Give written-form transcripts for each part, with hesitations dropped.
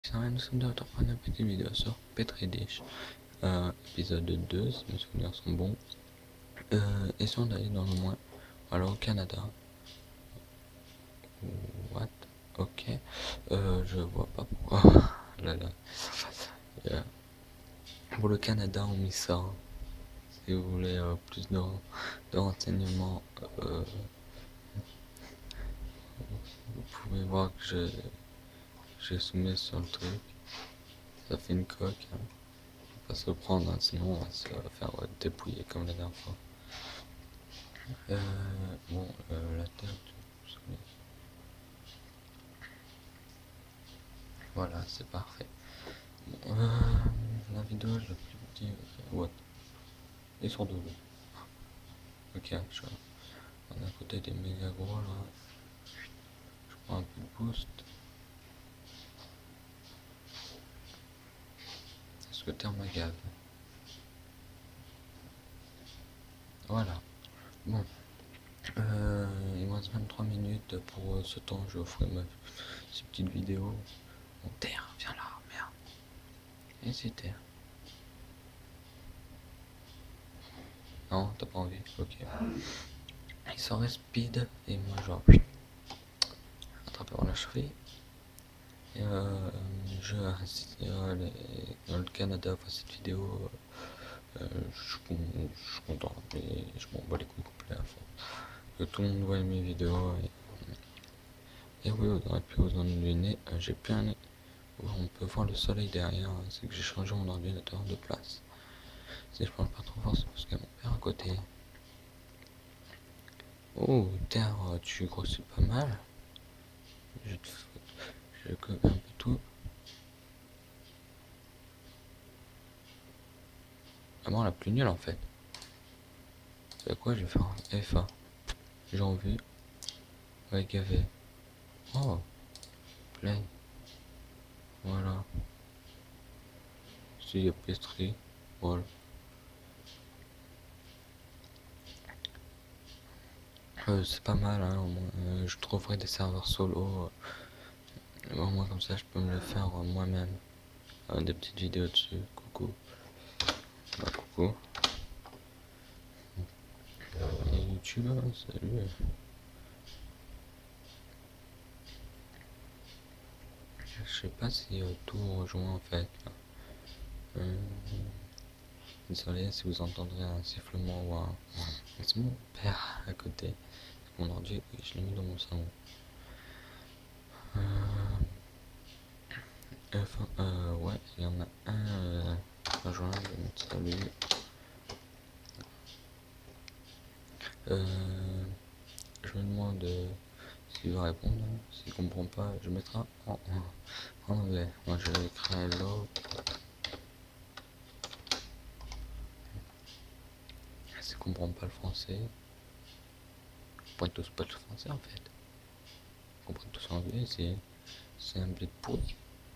Nous sommes de retour pour une petite vidéo sur Petri Dish, épisode 2 si mes souvenirs sont bons. Essayons d'aller dans le moins, alors au Canada. What? Ok, je vois pas pourquoi. Là, là. Pour le Canada, on met ça. Si vous voulez plus de renseignements, vous pouvez voir que j'ai soumis sur le truc. Ça fait une coque. Hein. On va se le prendre, hein, sinon on va se faire dépouiller comme la dernière fois. Bon, la terre, voilà, c'est parfait. Bon, la vidéo, je l'ai plus petit. What? Ils sont de l'eau. Ok, on est à côté des méga gros là. Je prends un peu de boost. Est-ce que t'es en magave? Voilà. Bon. Il me reste 23 minutes pour ce temps. Je ferai ces petites vidéos. Bon, terre, viens là, merde. Et c'est terre. Non, t'as pas envie? Ok. Il serait speed et moi genre attrapé par la cheville. Et je dans le Canada pour cette vidéo. Je suis content, mais je m'en bats les couilles complets à fond. Que tout le monde voit mes vidéos. Et oui, vous aurez pu vous en deviner, j'ai plus un nez. On peut voir le soleil derrière, c'est que j'ai changé mon ordinateur de place. Si je parle pas trop fort, c'est parce qu'il y a mon père à côté. Oh, terre, tu grossis pas mal. Je coupe un peu tout. Vraiment la plus nulle en fait. C'est quoi, je vais faire un FA. J'ai envie. Ouais, gavé. Oh, play. Voilà. Si, il y a pastry. Voilà. C'est pas mal, hein, je trouverai des serveurs solo. Au moins comme ça je peux me le faire moi-même. Des petites vidéos dessus. Coucou. Bah, coucou. Et YouTube, salut. Je sais pas si tout rejoint en fait. Désolé si vous entendrez un sifflement ou un... C'est mon père à côté. Mon ordi, je l'ai mis dans mon salon. Ouais, il y en a un rejoint, je vais mettre salut. Je me demande s'il va répondre. S'il comprend pas, je mettrai en anglais. Moi je vais écrire hello. S'il comprend pas le français, ils comprennent tous pas le français en fait. Ils comprennent tous l'anglais, c'est un blé de pourri.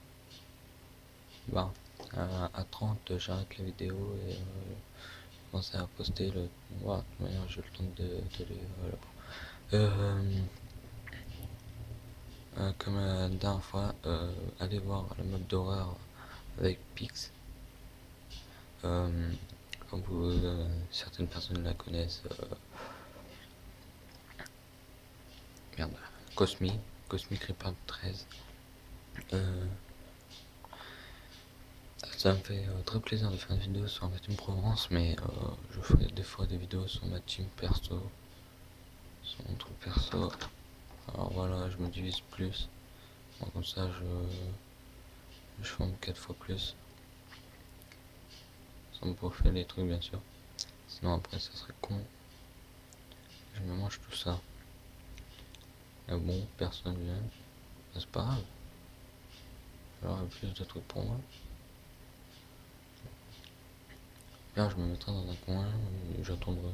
Bon, à 30, j'arrête la vidéo et je commence à poster le. Voilà, de toute manière, j'ai le temps de les. Voilà. Comme la dernière fois, allez voir la mode d'horreur avec Pix. Comme certaines personnes la connaissent. Merde. Cosmic Reaper 13. Ça me fait très plaisir de faire une vidéo sur ma team Provence, mais je ferai des fois des vidéos sur ma team perso, sur mon truc perso. Alors voilà, je me divise plus. Bon, comme ça, je forme 4 fois plus. Sans me bouffer les trucs, bien sûr. Sinon, après, ça serait con. Je me mange tout ça. Mais bon, personne vient. C'est pas grave. J'aurai plus de trucs pour moi. Là, je me mettrai dans un coin et j'attendrai.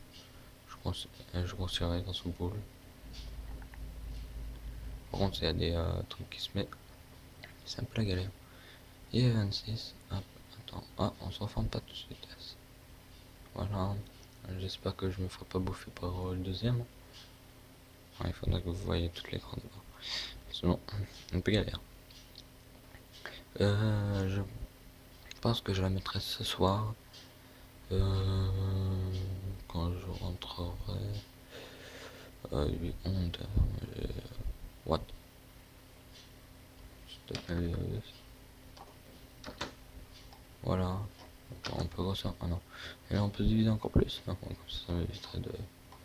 Je grossirai dans son boule. Par contre, il y a des trucs qui se mettent. C'est un peu la galère. Et 26. Hop, attends. Ah, on se reforme pas tout de suite. Voilà. J'espère que je me ferai pas bouffer par le deuxième. Il faudra que vous voyez toutes les grandes barres. Sinon, un peu galère. Je pense que je la mettrai ce soir. Quand je rentrerai. 8 ondes. What? Voilà. On peut grossir. Ah non. Et là on peut diviser encore plus. Non, ça m'éviterait de.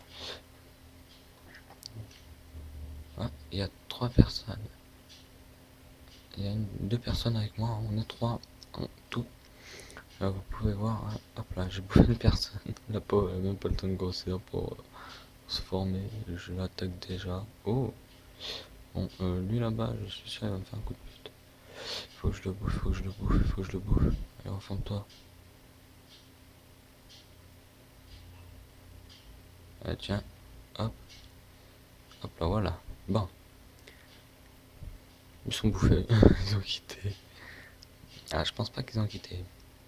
Ah, il y a 3 personnes. Il y a deux personnes avec moi. On est 3 en tout. Là, vous pouvez voir. Hein, hop là, j'ai bouffé une personne. La pauvre, elle a même pas le temps de grossir pour se former. Je l'attaque déjà. Oh! Bon, lui là-bas, je suis sûr, il va me faire un coup de pute. Faut que je le bouffe, faut que je le bouffe, faut que je le bouffe. Allez, reforme-toi. Allez, tiens, hop, hop là, voilà. Bon, ils sont bouffés, ils ont quitté. Ah, je pense pas qu'ils ont quitté.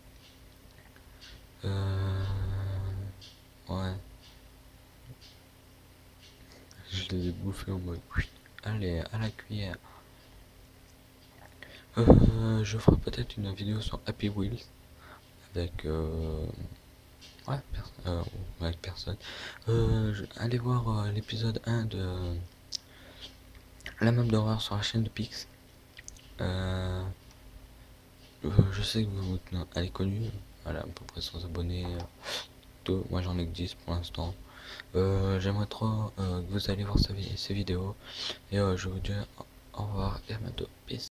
Ouais, je les ai bouffés en mode. Allez, à la cuillère. Je ferai peut-être une vidéo sur Happy Wheels avec ouais, avec personne. Allez voir l'épisode 1 de la map d'horreur sur la chaîne de Pix. Je sais que elle est connue, elle a à peu près 100 abonnés. Moi j'en ai que 10 pour l'instant. J'aimerais trop que vous allez voir ces vidéos. Et je vous dis au revoir et à bientôt. Peace.